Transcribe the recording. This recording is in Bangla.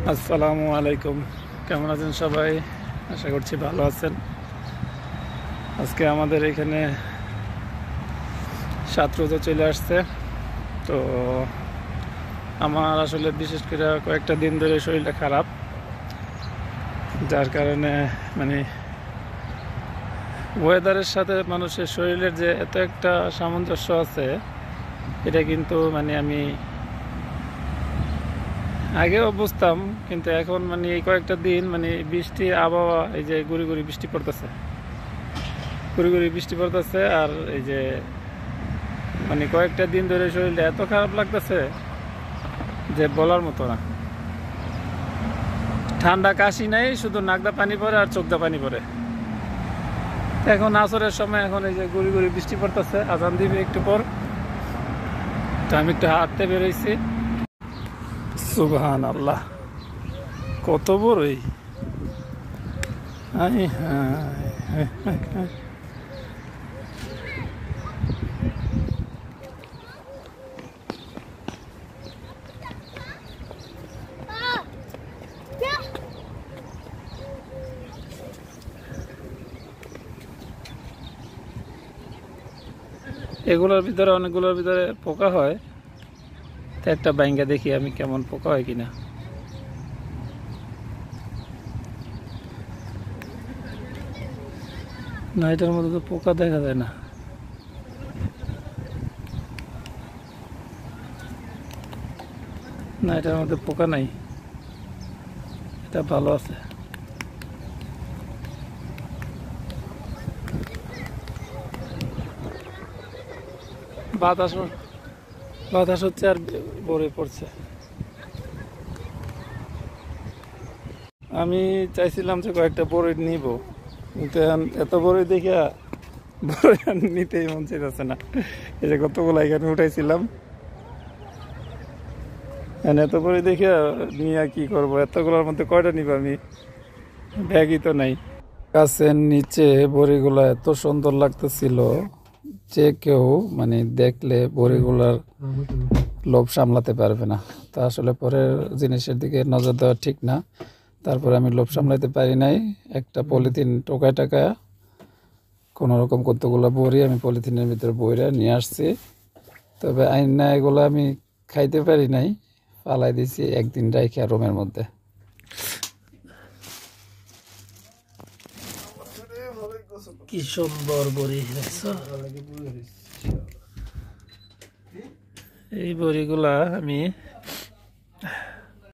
আসসালামু আলাইকুম। কেমন আছেন সবাই? আশা করছি ভালো আছেন। আজকে আমাদের এখানে সাত রোজা চলে আসছে। তো আমার আসলে বিশেষ করে কয়েকটা দিন ধরে শরীরটা খারাপ, যার কারণে মানে ওয়েদারের সাথে মানুষের শরীরের যে এত একটা সামঞ্জস্য আছে, এটা কিন্তু আমি আগেও বুঝতাম, কিন্তু এখন এই কয়েকটা দিন বৃষ্টি আবহাওয়া, এই যে গুড়ি গুড়ি বৃষ্টি পড়তেছে, গুড়ি গুড়ি বৃষ্টি পড়তেছে, আর এই যে কয়েকটা দিন ধরে শরীরটা এত খারাপ লাগতেছে যে বলার মতো না। ঠান্ডা কাশি নাই, শুধু নাকদা পানি পড়ে আর চোখদা পানি পড়ে। এখন আসরের সময়, এখন এই যে গুড়ি গুড়ি বৃষ্টি পড়তেছে, আজান দিবে একটু পর। তো আমি একটু হাঁটতে বেরোইছি। সুবহান আল্লাহ, কত বড়ই! হায় হায় হায় হায়। এগুলোর ভিতরে, অনেকগুলোর ভিতরে পোকা হয়। তো একটা বাইঙ্গা দেখি আমি কেমন পোকা হয় কিনা। না, এটার মধ্যে তো পোকা দেখা যায় না। না, এটার মধ্যে পোকা নাই, এটা ভালো আছে। বাতাস বাতাস হচ্ছে আর ভরে পড়ছে। আমি চাইছিলাম যে কয়েকটা বড়ই নিব, কিন্তু এত বড়ই দেখে বড়ই আর নিতেই মন চাইতেছে না। এই যে কতগুলো এখানে উঠাইছিলাম, এত বড়ই দেখে নিয়ে কি করবো? এতগুলোর মধ্যে কয়টা নিব আমি? ব্যাগই তো নাই। গাছের নিচে বড়িগুলা এত সুন্দর লাগতেছিল যে কেউ দেখলে বড়িগুলার লোভ সামলাতে পারবে না। তা আসলে পরের জিনিসের দিকে নজর দেওয়া ঠিক না। তারপরে আমি লোভ সামলাতে পারি নাই, একটা পলিথিন টোকায় টাকায় কোনো রকম কতগুলো বড়ি আমি পলিথিনের ভিতরে বইরা নিয়ে আসছি। তবে আইনা এগুলো আমি খাইতে পারি নাই, ফালাই দিছি একদিন রাইখা রুমের মধ্যে। কি সুন্দর বড়ি! এই বড়িগুলা আমি